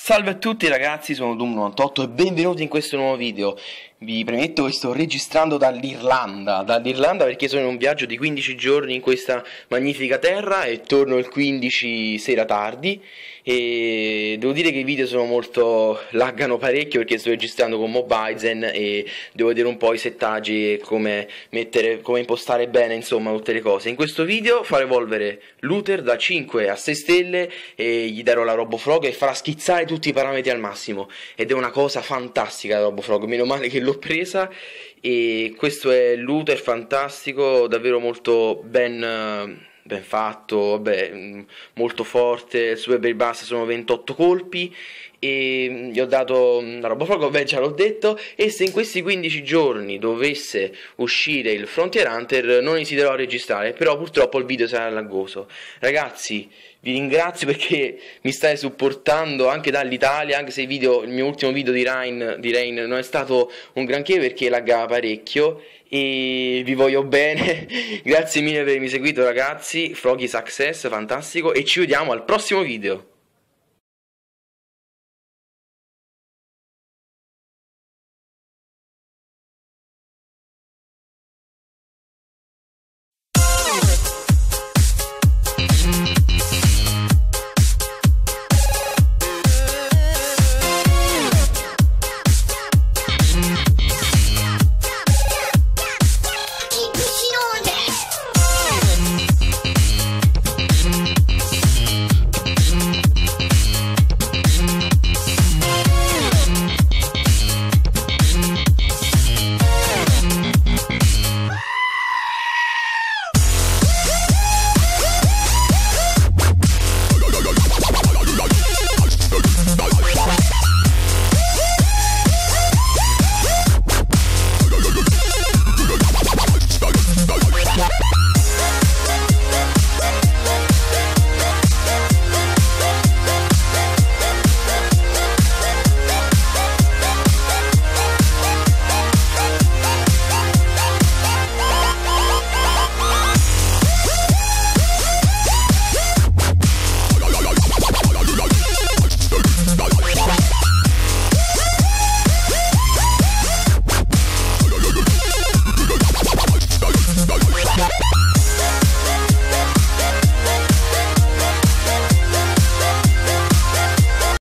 Salve a tutti ragazzi, sono Doom98 e benvenuti in questo nuovo video. Vi premetto che sto registrando dall'Irlanda perché sono in un viaggio di 15 giorni in questa magnifica terra e torno il 15 sera tardi. E devo dire che i video laggano parecchio perché sto registrando con Mobizen e devo vedere un po' i settaggi e come impostare bene, insomma, tutte le cose. In questo video farò evolvere Luther da 5 a 6 stelle e gli darò la RoboFrog e farà schizzare tutti i parametri al massimo, ed è una cosa fantastica la RoboFrog, meno male che l'ho presa. E questo è Luther fantastico, davvero molto ben fatto, vabbè, molto forte. Il Super Baby Bass sono 28 colpi e gli ho dato la RoboFrog, vabbè, già l'ho detto. E se in questi 15 giorni dovesse uscire il Frontier Hunter non esiterò a registrare, però purtroppo il video sarà laggoso. Ragazzi, vi ringrazio perché mi state supportando anche dall'Italia, anche se il mio ultimo video di Rain non è stato un granché perché laggava parecchio, e vi voglio bene. Grazie mille per avermi seguito ragazzi, Froggy Success, fantastico, e ci vediamo al prossimo video.